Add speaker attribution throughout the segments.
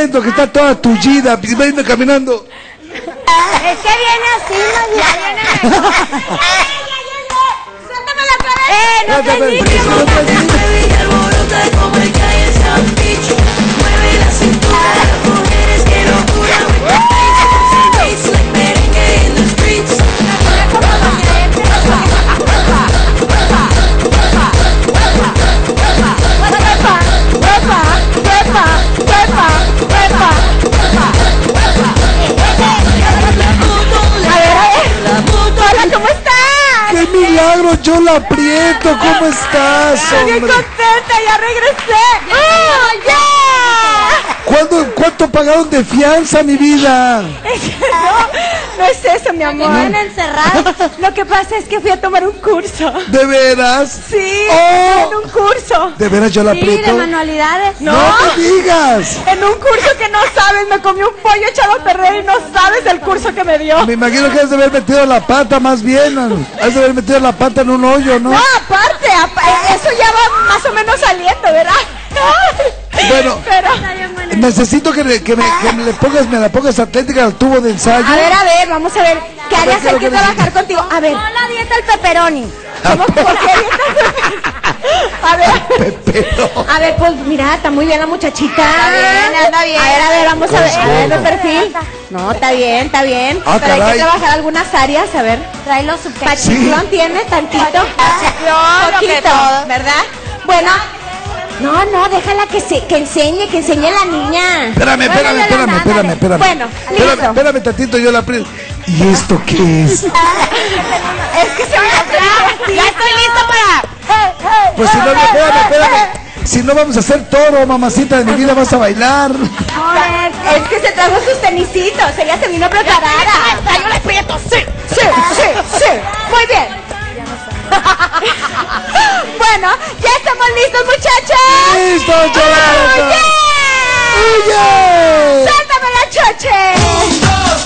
Speaker 1: viendo que está toda tullida, viene caminando.
Speaker 2: Es que viene así, ¿no? Ya viene. ¡Suéltame la cabeza! ¡No te digas!
Speaker 3: Mueve y alborota como el que hay en South Beach. Mueve la cintura, las mujeres que locura. It's like merengue in the streets.
Speaker 2: Hola, ¿cómo estás?
Speaker 1: ¡Qué milagro! Yo la aprieto. ¿Cómo estás,
Speaker 2: Estoy bien
Speaker 1: hombre?
Speaker 2: contenta, ya regresé. ¡Oh, ya!
Speaker 1: ¿Cuánto pagaron de fianza, mi vida?
Speaker 2: No es eso, mi amor. ¿Me van a encerrar? Lo que pasa es que fui a tomar un curso.
Speaker 1: ¿De veras?
Speaker 2: Sí,
Speaker 1: Oh.
Speaker 2: en un curso.
Speaker 1: ¿De veras yo la aprieto?
Speaker 2: manualidades.
Speaker 1: ¡No me digas!
Speaker 2: En un curso que no sabes, me comí un pollo echado a perder y no sabes el curso que me dio.
Speaker 1: Me imagino que has de haber metido la pata más bien. Has de haber metido la pata en un hoyo, ¿no?
Speaker 2: No, aparte, eso ya va más o menos saliendo, ¿verdad?
Speaker 1: Bueno,
Speaker 2: Pero,
Speaker 1: necesito que me la pongas atlética al tubo de ensayo.
Speaker 2: a ver, vamos a ver. ¿Qué
Speaker 1: A ver,
Speaker 2: harías?
Speaker 1: ¿qué es lo
Speaker 2: Hay que
Speaker 1: que
Speaker 2: trabajar contigo. A ver. No, la dieta del pepperoni. ¿Cómo? ¿Por qué dieta? A ver.
Speaker 1: Pero...
Speaker 2: A ver, pues mira, está muy bien la muchachita. Anda bien. A ver, vamos a ver. A ver el perfil. No, está bien, está bien.
Speaker 1: Ah,
Speaker 2: pero hay
Speaker 1: caray.
Speaker 2: que trabajar algunas áreas, a ver. Tráelo su pachiclón,
Speaker 1: Sí.
Speaker 2: tiene tantito.
Speaker 3: Pachiclón, lo que
Speaker 2: Poquito,
Speaker 3: todo.
Speaker 2: ¿verdad? Bueno. No, déjala que enseñe la niña.
Speaker 1: Espérame.
Speaker 2: Bueno, listo.
Speaker 1: Espérame tantito, yo la aprieto. ¿Y esto qué es?
Speaker 2: Es que se me atrás.
Speaker 3: Ya estoy lista para...
Speaker 1: Pues si no, espérame. Si no vamos a hacer toro, mamacita de mi vida, vas a bailar.
Speaker 2: Es que se trajo sus tenisitos, ella se vino preparada.
Speaker 3: Yo la aprieto, sí.
Speaker 2: Sí. Muy bien. Bueno, ya estamos listos, muchachos.
Speaker 1: ¡Listo, chaval! ¡Huye!
Speaker 2: ¡Suéltame la choche!
Speaker 4: 1, 2,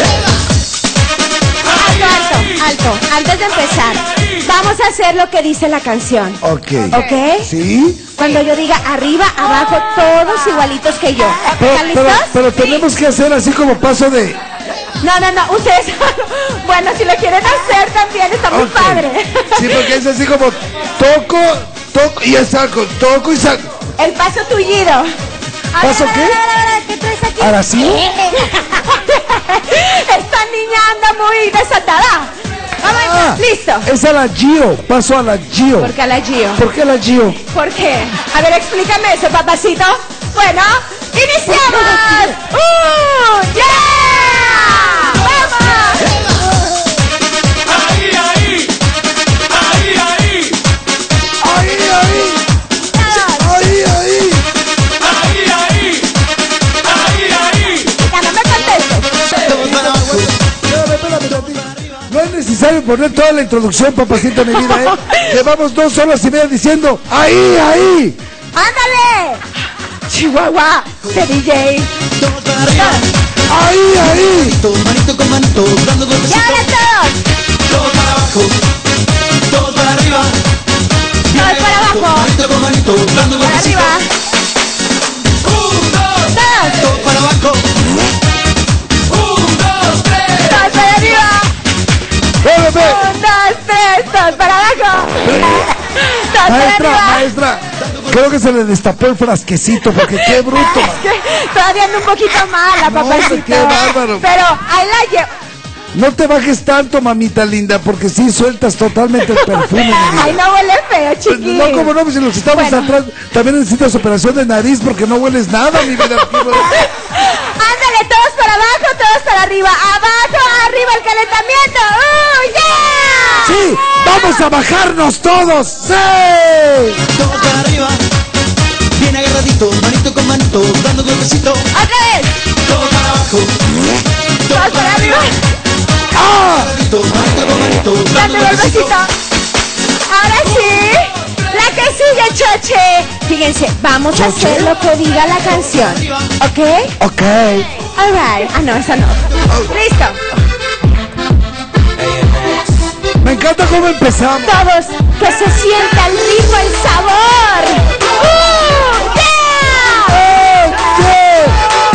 Speaker 4: 3.
Speaker 2: Alto. Antes de empezar, vamos a hacer lo que dice la canción.
Speaker 1: Ok.
Speaker 2: ¿Ok?
Speaker 1: ¿Sí?
Speaker 2: Cuando yo diga arriba, abajo, todos igualitos que yo. ¿Están listos?
Speaker 1: Pero tenemos que hacer así como paso de...
Speaker 2: No, ustedes. Bueno, si lo quieren hacer también está muy
Speaker 1: Ok.
Speaker 2: padre.
Speaker 1: Sí, porque es así como toco y saco, toco y saco.
Speaker 2: El paso tullido.
Speaker 1: ¿Paso qué?
Speaker 2: ¿Qué traes aquí?
Speaker 1: ¿Ahora sí?
Speaker 2: Esta niña anda muy desatada. Vamos, listo.
Speaker 1: Es a la Gio, paso a la Gio.
Speaker 2: ¿Por qué a la Gio?
Speaker 1: ¿Por qué a la Gio?
Speaker 2: ¿Por qué? A ver, explícame eso, papacito. Bueno, iniciamos. ¡Yeah! ¡Vamos!
Speaker 4: Ahí, ahí. Ahí, ahí.
Speaker 1: Ahí.
Speaker 4: Ahí, ahí. Ahí, ahí.
Speaker 2: Ya no me contestes.
Speaker 1: Espérame tantito. No es necesario poner toda la introducción, papacito, mi vida, ¿eh? Llevamos 2 horas y media diciendo ahí.
Speaker 2: ¡Ándale! Chihuahua, de DJ.
Speaker 5: Todos para arriba,
Speaker 1: Ahí.
Speaker 5: manito con manito, dando
Speaker 2: ¡Y
Speaker 5: golpecitos.
Speaker 2: ahora todos!
Speaker 5: Todos para abajo, todos para arriba.
Speaker 2: Todos para abajo.
Speaker 5: Manito con manito, dando
Speaker 2: Para
Speaker 5: golpecitos.
Speaker 2: arriba.
Speaker 4: 1, 2,
Speaker 2: Todos.
Speaker 5: Todos para abajo,
Speaker 4: 1, 2, 3.
Speaker 2: Todos para arriba.
Speaker 1: Espérame.
Speaker 2: 1, 2, 3. Todos para abajo. Todos para arriba.
Speaker 1: Maestra, creo que se le destapó el frasquecito porque qué bruto.
Speaker 2: Es que todavía ando un poquito mala,
Speaker 1: No,
Speaker 2: papacito.
Speaker 1: qué bárbaro.
Speaker 2: Pero ahí la llevo.
Speaker 1: No te bajes tanto, mamita linda, porque sí sueltas totalmente el perfume. mi vida.
Speaker 2: Ay, no huele feo, chiquilín.
Speaker 1: No, como no, pues si los estamos
Speaker 2: Bueno.
Speaker 1: atrás, también necesitas operación de nariz porque no hueles nada, mi vida.
Speaker 2: Ándale, todos para abajo, todos para arriba. Abajo, arriba el calentamiento. ¡Yeah!
Speaker 1: Sí, vamos a bajarnos todos. Sí.
Speaker 5: todos para arriba. Bien agarradito, manito con manito, dando golpecitos.
Speaker 2: Otra vez.
Speaker 5: Todos para abajo,
Speaker 2: Todos para arriba.
Speaker 5: agarradito, manito con manito, dando
Speaker 2: Dando
Speaker 5: golpecitos.
Speaker 2: golpecito. Ahora sí. La que sigue, choche. Fíjense, vamos a hacer lo que diga la canción. ¿Ok?
Speaker 1: Ok.
Speaker 2: Alright. Ah, no, esa no. Listo.
Speaker 1: Me encanta cómo empezamos.
Speaker 2: Todos, que se sienta el ritmo, el sabor. ¡Yeah!
Speaker 1: ¡Yeah!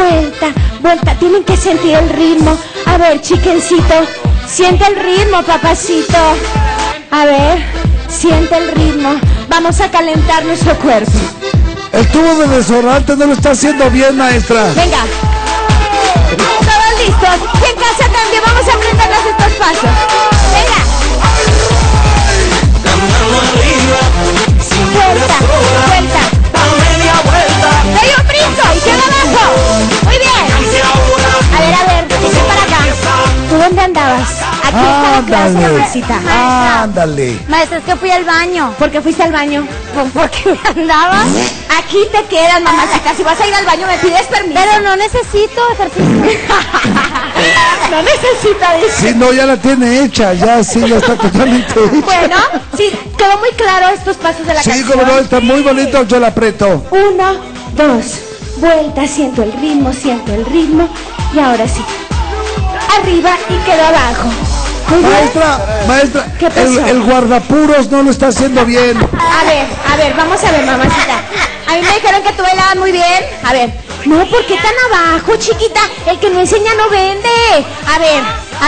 Speaker 2: vuelta, vuelta. Tienen que sentir el ritmo. A ver, chickencito, siente el ritmo, papacito. A ver, siente el ritmo. Vamos a calentar nuestro cuerpo.
Speaker 1: El tubo de desodorante no lo está haciendo bien, maestra.
Speaker 2: Venga. ¿Todos listos? Y en casa también vamos a aprendernos estos pasos. Venga. Vuelta, vuelta. Doy un brinco y queda abajo. Muy bien. A ver, dice para acá. ¿Tú dónde andabas? Aquí está la clase, mamacita.
Speaker 1: Ándale.
Speaker 2: Maestra, es que fui al baño. ¿Por qué fuiste al baño? ¿Porque andabas? Aquí te quedas, mamacita. Si vas a ir al baño me pides permiso. Pero no necesito ejercicio. No necesita, dice.
Speaker 1: Sí, no, ya la tiene hecha. Ya está totalmente hecha.
Speaker 2: Bueno, sí, quedó muy claro estos pasos de la canción.
Speaker 1: Sí, como no, está muy bonito, yo la aprieto.
Speaker 2: 1, 2, vuelta, siento el ritmo. Y ahora sí. Arriba y quedo abajo. Muy bien.
Speaker 1: Maestra,
Speaker 2: ¿Qué pasó?
Speaker 1: el guardapuros no lo está haciendo bien.
Speaker 2: A ver, vamos a ver, mamacita. A mí me dijeron que tú bailabas muy bien. A ver, no, ¿por qué tan abajo, chiquita? El que no enseña no vende. A ver.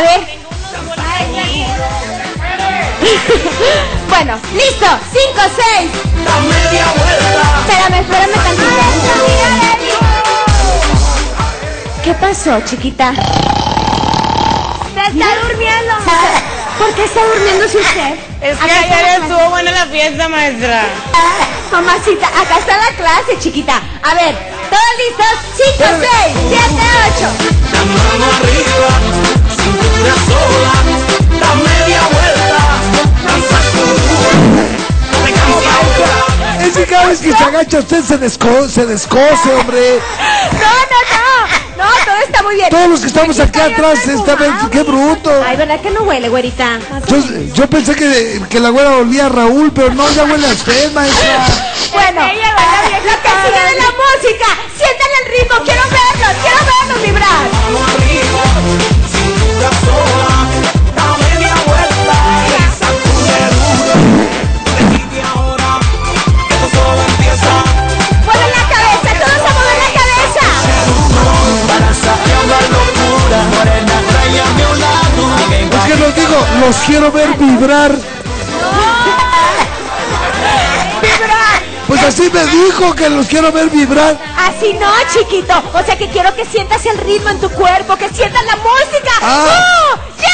Speaker 2: Bueno, listo, 5, 6. Espérame tantito. ¿Qué pasó, chiquita? Se está durmiendo. ¿Por qué está durmiéndose usted?
Speaker 6: Es que
Speaker 2: Acá está
Speaker 6: ayer
Speaker 2: la
Speaker 6: estuvo buena la fiesta, maestra.
Speaker 2: Mamacita, acá está la clase, chiquita. A ver, ¿todos listos? 5, 6, 7, 8.
Speaker 4: La mano arriba, cintura sola, da media vuelta, danza duro, no te canses ahora.
Speaker 1: Es que cada vez que se agacha usted se descoce, hombre.
Speaker 2: No, todo está muy bien.
Speaker 1: Todos los que estamos acá atrás, qué bruto.
Speaker 2: Ay, ¿verdad que no huele, güerita?
Speaker 1: Yo pensé que la güera olía a Raúl, pero no, ya huele a usted, maestra.
Speaker 2: Bueno, lo que sigue de la música. Sientan el ritmo, quiero verlos vibrar.
Speaker 4: Mano arriba, cintura sola, da media vuelta, sacude duro, no te quites ahora, que esto solo empieza.
Speaker 2: Mueven la cabeza, todos a mover la cabeza.
Speaker 4: Para sacar la locura, morena, trae a mi lado.
Speaker 1: Es que los digo, los quiero ver vibrar. Pues así me dijo que los quiero ver vibrar.
Speaker 2: Así no, chiquito. O sea que quiero que sientas el ritmo en tu cuerpo, que sientas la música.
Speaker 1: Ah.
Speaker 2: ¡Oh! ¡Yeah!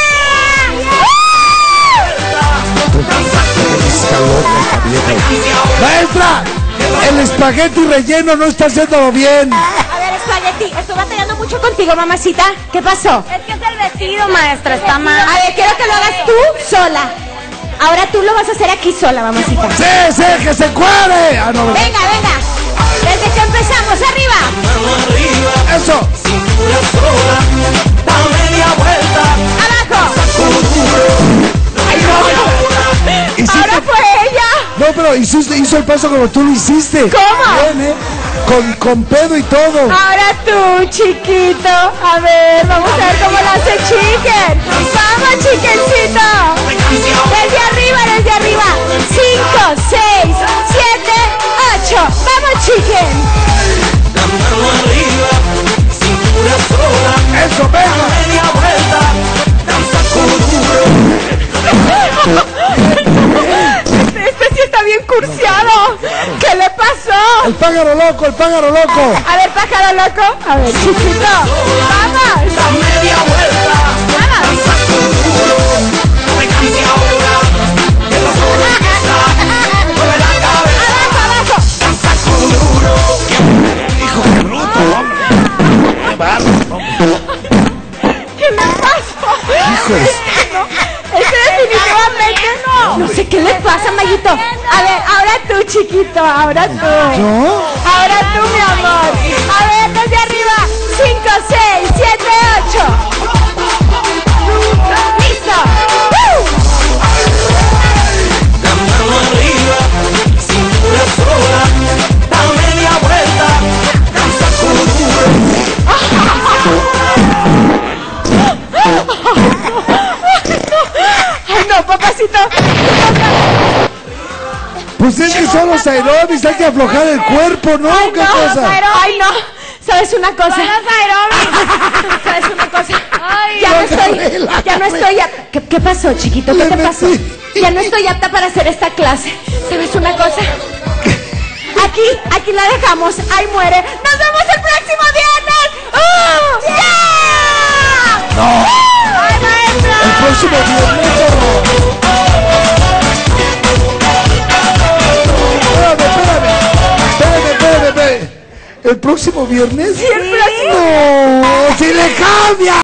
Speaker 1: Maestra, el espagueti relleno no está haciéndolo bien.
Speaker 2: A ver, espagueti, estoy batallando mucho contigo, mamacita. ¿Qué pasó? Es que es el vestido, maestra, está mal. A ver, quiero que lo hagas tú sola. Ahora tú lo vas a hacer aquí sola, mamacita.
Speaker 1: Sí, que se cuare. Ah, no,
Speaker 2: Venga. Desde que empezamos, arriba.
Speaker 4: Mano arriba,
Speaker 1: eso.
Speaker 4: cintura sola, da media vuelta,
Speaker 2: Abajo.
Speaker 4: sacude duro, no te quites ahora.
Speaker 2: Ahora fue ella.
Speaker 1: No, pero hizo el paso como tú lo hiciste.
Speaker 2: ¿Cómo?
Speaker 1: Bien, con pedo y todo.
Speaker 2: Ahora tú, chiquito. A ver, vamos a ver cómo lo hace Chicken. Vamos, Chickencito. Desde arriba. 5, 6, 7, 8. Vamos, Chicken.
Speaker 4: La mano arriba, cintura sola,
Speaker 1: Eso, venga.
Speaker 4: media vuelta, danza duro.
Speaker 2: Este sí está bien cursiado. ¿Qué le pasó?
Speaker 1: El pájaro loco.
Speaker 2: A ver, pájaro loco. A ver, chiquito. Vamos.
Speaker 4: Da media vuelta, danza duro, no te canses ahora, que esto solo empieza. Mueve la cabeza,
Speaker 2: Abajo.
Speaker 4: danza duro.
Speaker 2: ¿Qué me pasó? Ese definitivamente no. No sé qué le pasa, Mayito. A ver, ahora tú, chiquito. Ahora tú.
Speaker 1: ¿Yo?
Speaker 2: Ahora tú, mi amor. A ver, desde arriba. 5, 6, 7, 8. ¡Listo!
Speaker 4: La mano arriba, cintura sola, da media vuelta, danza duro.
Speaker 2: ¡Ay, no, papacito!
Speaker 1: Pues es que son los aeróbicos, hay que aflojar el cuerpo, ¿no?
Speaker 2: ¡Ay,
Speaker 1: ¿Qué
Speaker 2: no!
Speaker 1: cosa?
Speaker 2: ¡Ay, no! ¿Sabes una cosa? ¿Sabes una cosa? Ya no estoy apta. ¿Qué pasó, chiquito? ¿Qué te pasó? Ya no estoy apta para hacer esta clase. ¿Sabes una cosa? Aquí la dejamos. Ahí muere. ¡Nos vemos el próximo viernes! ¡Yeah!
Speaker 1: No.
Speaker 2: ¡Ay, maestra!
Speaker 1: El próximo viernes Espérame. ¿El próximo viernes?
Speaker 2: Sí, el próximo.
Speaker 1: No, si le cambia.